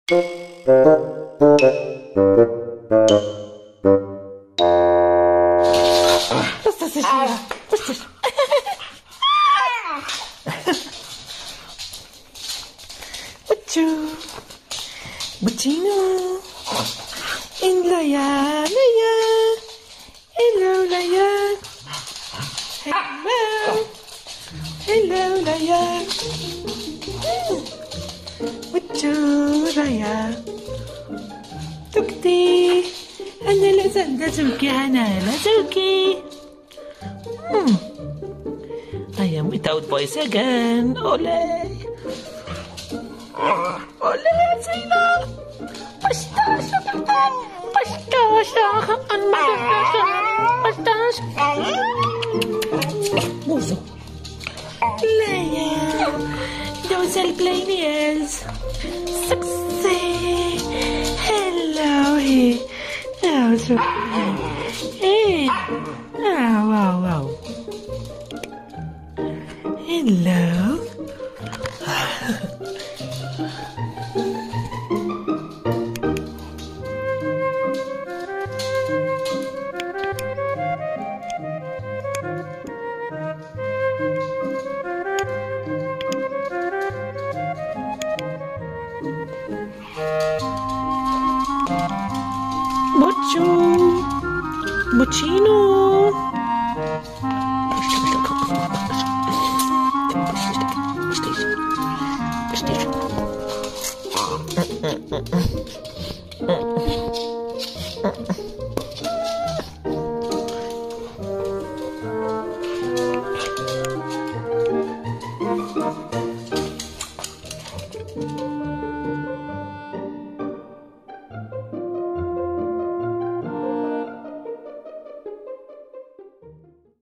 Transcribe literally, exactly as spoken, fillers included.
Was ist das denn hier? Was ist das? Buccio. Buccino. In Laya, Laya. Hello, Laya. Hello. Hello, Laya. Buccio, Laya. تكتي أنا لازم لازمكي أنا لازمكي. Hmm. I am without voice again. Ole. Ole, Zina. Pastasha, pastasha, and pastasha, pastasha. Muso. Leia. Those airplanes. Sexy. Hello. Oh, so. Hey. Oh, wow, wow. Hello. Buccio. Buccino.